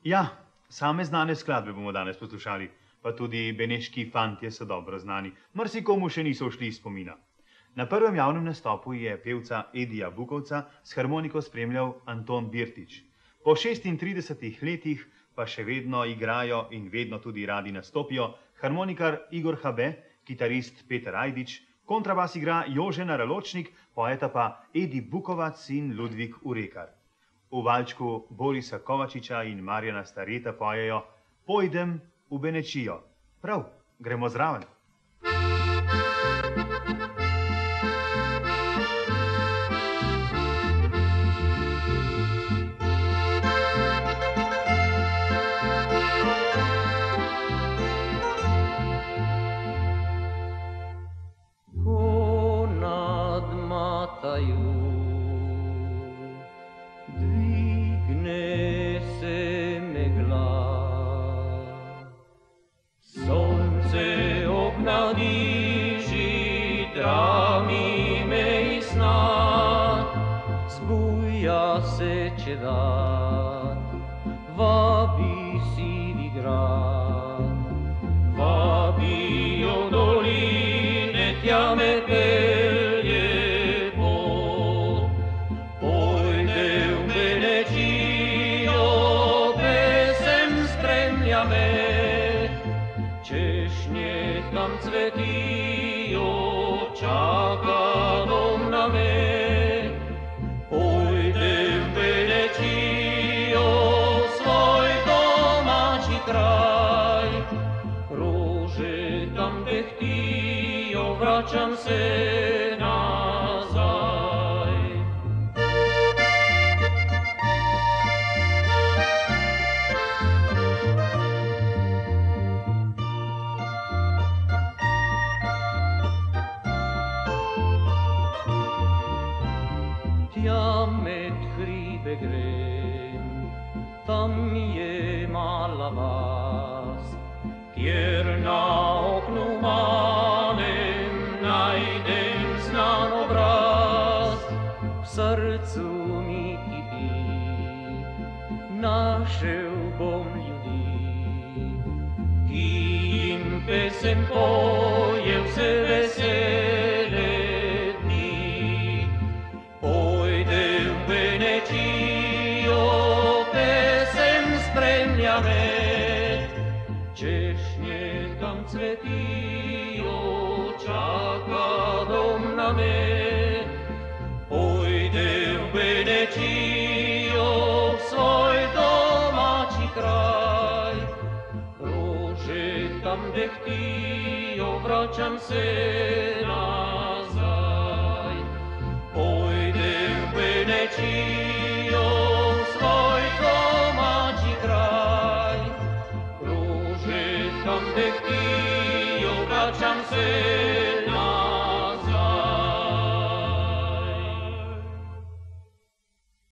Ja, same znane skladbe bomo danes poslušali, pa tudi Beneski Fantje so dobro znani, marsikomu še niso ušli iz spomina. Na prvem javnem nastopu je pevca Edija Bucovca s harmoniko spremljal Anton Birtič. Po 36 letih pa še vedno igrajo in vedno tudi radi nastopijo harmonikar Igor Habbe, guitarist Peter Ajdič, contrabass igra Jože Naraločnik, poeta pa Edi Bucovaz in Ludvik Urekar. V valčku Borisa Kovaciča in Marjana stareta pojejo Pojdem v benecijo. Prav, gremo zraven. Dvigne se megla, sonce obnadiži drami me sna, zbuja se čedat, vabi sivi grad, vabi od doline tja me pelje pot. Pojde v benecijo, pesem spremlja me, češnje tam cvetijo, čaka dom na me. Pojde v benecijo, svoj domači kraj, rože tam dehtijo, vračam se nazaj. Tja med hribe grem, tam je mala vas, kjer na oknu malem najdem znan obraz. V srcu mi kipi, našel bom ljudi, ki jim pesem poje vse vesele dni. Pojde v benecijo, pesem spremlja me, češnje tam cvetijo, čaka dom na me. Pojde v benecijo, v svoj domači kraj, rože tam dehtijo, vračam se nazaj. Pojde v benecijo, v svoj domači kraj, rože tam dehtijo, vračam se